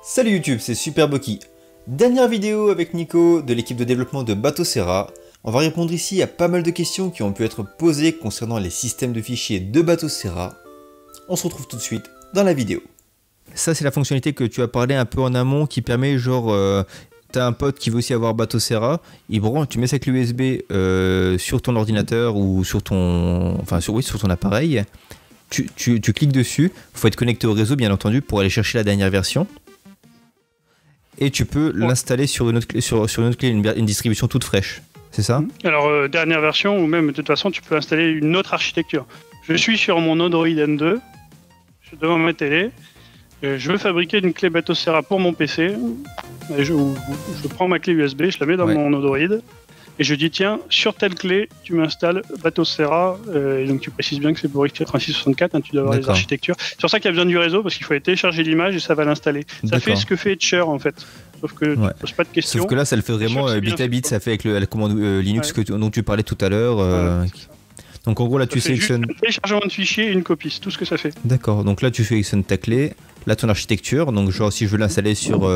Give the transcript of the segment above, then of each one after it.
Salut YouTube, c'est Superboki. Dernière vidéo avec Nico de l'équipe de développement de Batocera. On va répondre ici à pas mal de questions qui ont pu être posées concernant les systèmes de fichiers de Batocera. On se retrouve tout de suite dans la vidéo. Ça c'est la fonctionnalité que tu as parlé un peu en amont qui permet genre... T'as un pote qui veut aussi avoir Batocera, tu mets ça avec l'USB sur ton ordinateur ou sur ton... Enfin sur ton appareil. Tu cliques dessus, il faut être connecté au réseau bien entendu pour aller chercher la dernière version. Et tu peux l'installer sur une autre clé, une distribution toute fraîche. C'est ça? Alors, dernière version, ou même de toute façon, tu peux installer une autre architecture. Je suis sur mon Android N2, je suis devant ma télé, je veux fabriquer une clé Batocera pour mon PC. Et je prends ma clé USB, je la mets dans mon Android, et je dis tiens, sur telle clé, tu m'installes Batocera, et donc tu précises bien que c'est pour x86-64, hein, tu dois avoir les architectures. C'est pour ça qu'il y a besoin du réseau, parce qu'il faut aller télécharger l'image et ça va l'installer. Ça fait ce que fait Etcher en fait, sauf que tu ne poses pas de questions. Sauf que là, ça le fait vraiment bit à bit, ça fait avec la commande Linux dont tu parlais tout à l'heure. Donc en gros, là, tu sélectionnes... Un téléchargement de fichier et une copie, c'est tout ce que ça fait. D'accord, donc là, tu sélectionnes ta clé, là, ton architecture, donc genre si je veux l'installer sur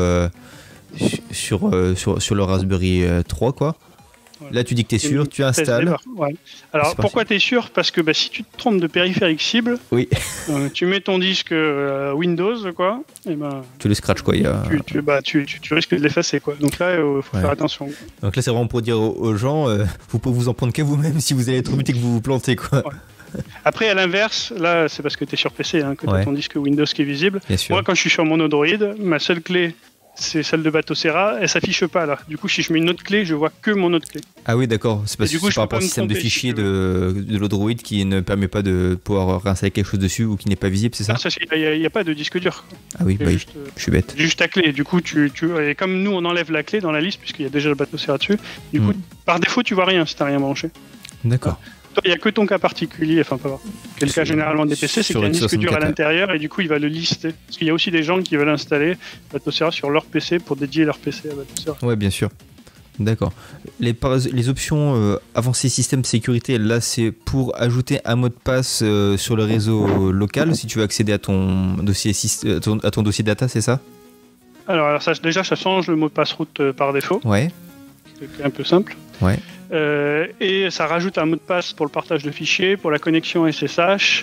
le Raspberry 3, quoi. Là, tu dis que tu es sûr, tu installes. Alors, pourquoi tu es sûr? Parce que si tu te trompes de périphérique cible, tu mets ton disque Windows, quoi, et tu le scratches, quoi. Tu risques de l'effacer, quoi. Donc là, il faut faire attention. Donc là, c'est vraiment pour dire aux gens, vous pouvez vous en prendre qu'à vous-même si vous allez être buté et que vous vous plantez, quoi. Après, à l'inverse, là, c'est parce que tu es sur PC, hein, que tu as ton disque Windows qui est visible. Moi, quand je suis sur mon Android, ma seule clé, c'est celle de Batocera, elle s'affiche pas là. Du coup, si je mets une autre clé, je vois que mon autre clé. Ah oui, d'accord. C'est parce que c'est par rapport au système de fichiers de l'Android qui ne permet pas de pouvoir réinstaller quelque chose dessus ou qui n'est pas visible, c'est ça? Il n'y a pas de disque dur. Ah oui, je suis bête. Juste ta clé. Du coup, et comme nous, on enlève la clé dans la liste, puisqu'il y a déjà le Batocera dessus, du coup, par défaut, tu vois rien si tu n'as rien branché. D'accord. Il n'y a que ton cas particulier, enfin pas quel cas généralement des PC, c'est qu'il y a un disque dur à l'intérieur et du coup il va le lister. Parce qu'il y a aussi des gens qui veulent installer Batocera sur leur PC pour dédier leur PC à Batocera. Ouais, bien sûr. D'accord. Les options avancées système de sécurité, là c'est pour ajouter un mot de passe sur le réseau local si tu veux accéder à ton dossier, dossier data, c'est ça? Alors ça, déjà ça change le mot de passe route par défaut. Ouais. C'est un peu simple. Ouais. Et ça rajoute un mot de passe pour le partage de fichiers, pour la connexion SSH,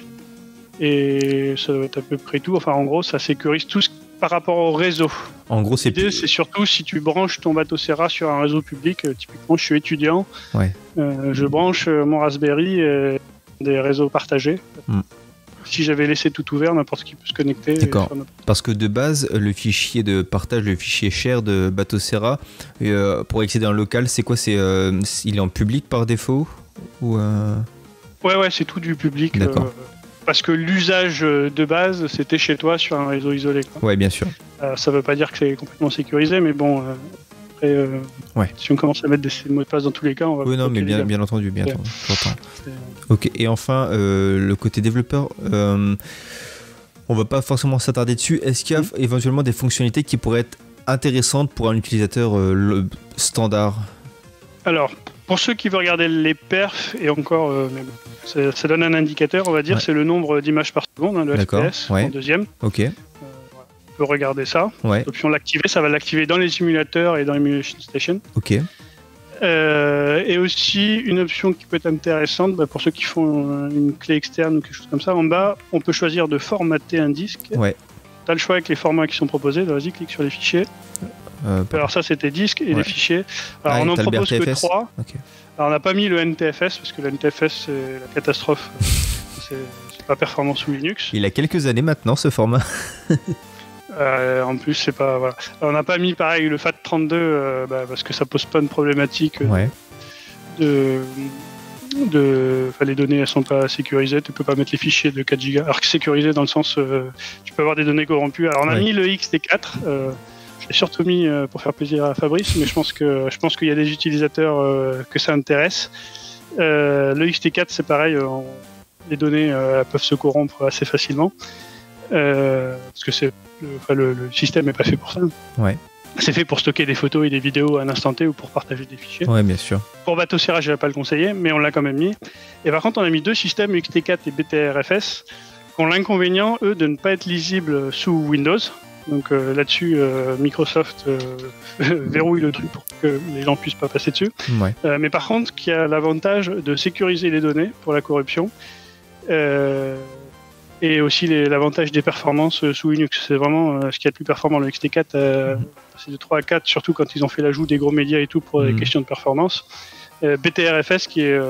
et ça doit être à peu près tout. Enfin, en gros, ça sécurise tout par rapport au réseau. En gros, c'est surtout si tu branches ton Batocera sur un réseau public. Typiquement, je suis étudiant, je branche mon Raspberry des réseaux partagés. Si j'avais laissé tout ouvert, n'importe qui peut se connecter. D'accord. Parce que de base, le fichier de partage, le fichier share de Batocera, pour accéder en local, c'est quoi? Il est en public par défaut ou Ouais, c'est tout du public. D'accord. Parce que l'usage de base, c'était chez toi sur un réseau isolé, quoi. Ouais, bien sûr. Ça veut pas dire que c'est complètement sécurisé, mais bon... Après, si on commence à mettre des mots de passe dans tous les cas, on va... Oui, non, mais bien entendu, j'entends. Ok, et enfin, le côté développeur, on va pas forcément s'attarder dessus. Est-ce qu'il y a éventuellement des fonctionnalités qui pourraient être intéressantes pour un utilisateur standard? Alors, pour ceux qui veulent regarder les perfs, et encore, ça donne un indicateur, on va dire, c'est le nombre d'images par seconde, hein, le FPS, en deuxième. Ok. On peut regarder ça. L'option l'activer, ça va l'activer dans les simulateurs et dans Emulation Station. Ok. Et aussi une option qui peut être intéressante pour ceux qui font une clé externe ou quelque chose comme ça. En bas, on peut choisir de formater un disque. Tu as le choix avec les formats qui sont proposés. Vas-y, clique sur les fichiers. Alors ça, c'était disque et les fichiers. Alors on en propose que 3. Alors on n'a pas mis le NTFS parce que le NTFS, c'est la catastrophe. c'est pas performant sous Linux. Il a quelques années maintenant, ce format. En plus, c'est pas... Voilà. Alors, on n'a pas mis, pareil, le FAT32 parce que ça pose pas une problématique les données, elles sont pas sécurisées. Tu peux pas mettre les fichiers de 4 Go. Alors que sécurisé dans le sens... tu peux avoir des données corrompues. Alors, on a mis le XT4. Je l'ai surtout mis pour faire plaisir à Fabrice, mais je pense qu'il y a des utilisateurs que ça intéresse. Le XT4, c'est pareil. Les données peuvent se corrompre assez facilement. Parce que le système n'est pas fait pour ça. C'est fait pour stocker des photos et des vidéos à un instant T ou pour partager des fichiers. Bien sûr. Pour Batocera, je ne vais pas le conseiller, mais on l'a quand même mis. Et par contre, on a mis deux systèmes, XT4 et BTRFS, qui ont l'inconvénient, eux, de ne pas être lisibles sous Windows. Donc là-dessus, Microsoft verrouille le truc pour que les gens puissent pas passer dessus. Ouais. Mais par contre, qui a l'avantage de sécuriser les données pour la corruption. Et aussi l'avantage des performances sous Linux. C'est vraiment ce qu'il y a de plus performant. Le XT4, c'est de 3 à 4, surtout quand ils ont fait l'ajout des gros médias et tout pour des questions de performance. BTRFS, qui est...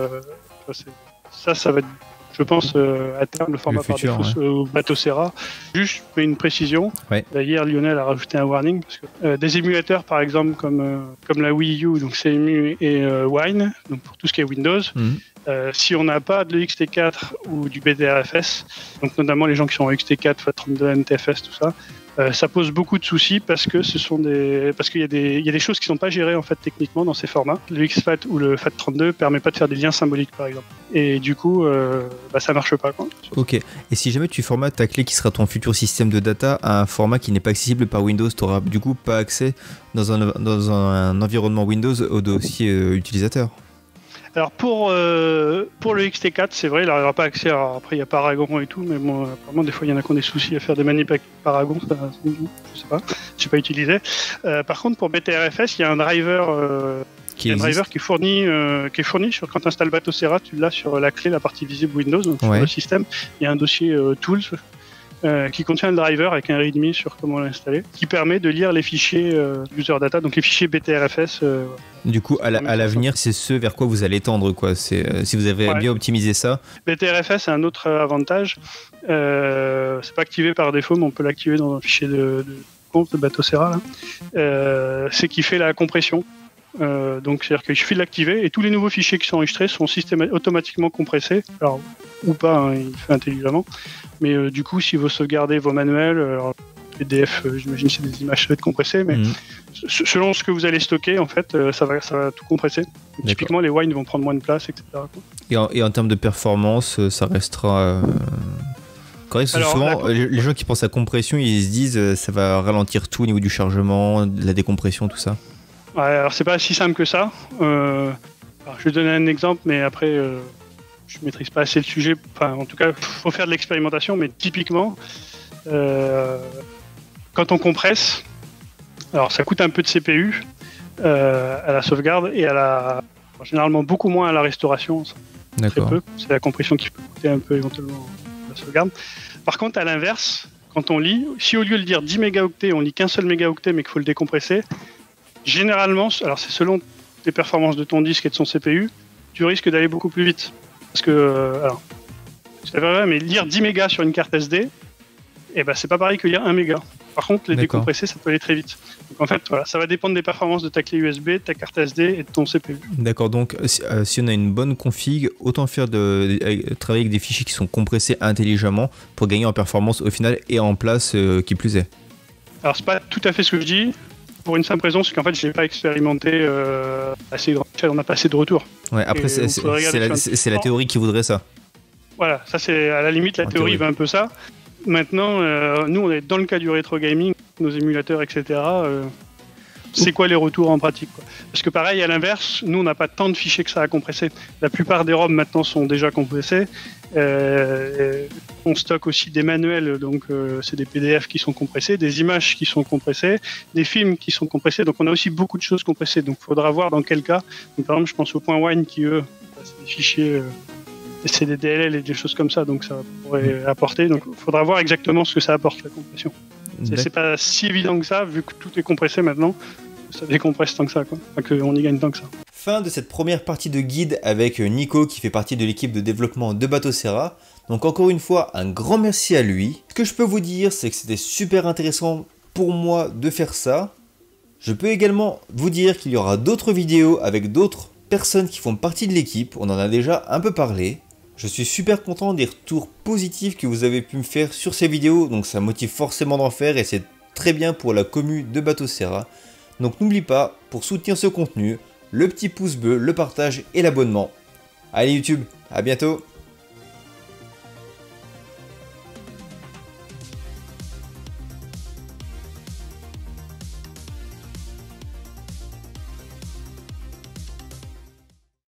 ça va être, je pense, à terme, le format futur, par défaut au Batocera. Juste une précision. Ouais. Hier, Lionel a rajouté un warning. Parce que, des émulateurs, par exemple, comme la Wii U, donc CMU et Wine, donc pour tout ce qui est Windows, si on n'a pas de l'XT4 ou du BTRFS, donc notamment les gens qui sont en XT4, FAT32, NTFS, tout ça, ça pose beaucoup de soucis parce que parce qu'il y a des choses qui sont pas gérées en fait techniquement dans ces formats. Le XFAT ou le FAT32 permet pas de faire des liens symboliques par exemple. Et du coup, ça marche pas quoi. Ok. Et si jamais tu formates ta clé qui sera ton futur système de data à un format qui n'est pas accessible par Windows, tu n'auras du coup pas accès dans un environnement Windows au dossier utilisateur. Alors pour le XT4, c'est vrai, il n'aura pas accès après il y a Paragon et tout, mais bon, apparemment des fois il y en a qui ont des soucis à faire des manips avec Paragon, je sais pas utilisé. Par contre pour BTRFS, il y a un driver qui est fourni sur, quand tu installes Batocera, tu l'as sur la clé, la partie visible Windows, donc sur le système, il y a un dossier Tools qui contient le driver avec un readme sur comment l'installer, qui permet de lire les fichiers user data, donc les fichiers BTRFS. Du coup, à l'avenir, c'est ce vers quoi vous allez tendre, quoi. Si vous avez bien optimisé ça. BTRFS a un autre avantage. C'est pas activé par défaut, mais on peut l'activer dans un fichier de compte de Batocera. C'est qu'il fait la compression. Donc c'est-à-dire qu'il suffit de l'activer et tous les nouveaux fichiers qui sont enregistrés sont automatiquement compressés, alors ou pas, hein, il fait intelligemment, mais du coup si vous sauvegardez vos manuels, alors, PDF, j'imagine c'est des images compressées, mais selon ce que vous allez stocker, en fait, ça va tout compresser. Typiquement les wines vont prendre moins de place, etc. Et en termes de performance, ça restera correct. Alors, souvent, les gens qui pensent à compression, ils se disent ça va ralentir tout au niveau du chargement, de la décompression, tout ça. Ouais, alors c'est pas si simple que ça. Je vais donner un exemple, mais après, je maîtrise pas assez le sujet. Enfin, en tout cas, faut faire de l'expérimentation, mais typiquement, quand on compresse, alors ça coûte un peu de CPU à la sauvegarde et généralement beaucoup moins à la restauration. Très peu. C'est la compression qui peut coûter un peu éventuellement la sauvegarde. Par contre, à l'inverse, quand on lit, si au lieu de lire 10 mégaoctets, on lit qu'un seul mégaoctet, mais qu'il faut le décompresser, généralement, alors c'est selon les performances de ton disque et de son CPU, tu risques d'aller beaucoup plus vite. Parce que, c'est vrai, mais lire 10 mégas sur une carte SD, c'est pas pareil que lire 1 méga. Par contre, les décompresser, ça peut aller très vite. Donc en fait, voilà, ça va dépendre des performances de ta clé USB, de ta carte SD et de ton CPU. D'accord, donc si on a une bonne config, autant travailler avec des fichiers qui sont compressés intelligemment pour gagner en performance au final et en place qui plus est. Alors c'est pas tout à fait ce que je dis. Pour une simple raison, c'est qu'en fait, je n'ai pas expérimenté assez grand. On n'a pas assez de retours. Ouais, après, c'est la théorie qui voudrait ça. Voilà, ça c'est à la limite, la théorie veut un peu ça. Maintenant, nous, on est dans le cas du rétro gaming, nos émulateurs, etc. C'est quoi les retours en pratique, quoi. Parce que pareil, à l'inverse, nous, on n'a pas tant de fichiers que ça à compresser. La plupart des ROM maintenant sont déjà compressés. On stocke aussi des manuels, donc c'est des PDF qui sont compressés, des images qui sont compressées, des films qui sont compressés. Donc on a aussi beaucoup de choses compressées. Donc il faudra voir dans quel cas. Donc, par exemple, je pense au point Wine qui, eux, c'est des fichiers, c'est des DLL et des choses comme ça. Donc ça pourrait apporter. Donc il faudra voir exactement ce que ça apporte, la compression. C'est pas si évident que ça, vu que tout est compressé maintenant. Ça décompresse tant que ça, quoi. Enfin, qu'on y gagne tant que ça. Fin de cette première partie de guide avec Nico qui fait partie de l'équipe de développement de Batocera. Donc encore une fois, un grand merci à lui. Ce que je peux vous dire, c'est que c'était super intéressant pour moi de faire ça. Je peux également vous dire qu'il y aura d'autres vidéos avec d'autres personnes qui font partie de l'équipe. On en a déjà un peu parlé. Je suis super content des retours positifs que vous avez pu me faire sur ces vidéos. Donc ça motive forcément d'en faire et c'est très bien pour la commu de Batocera. Donc n'oublie pas, pour soutenir ce contenu, le petit pouce bleu, le partage et l'abonnement. Allez YouTube, à bientôt!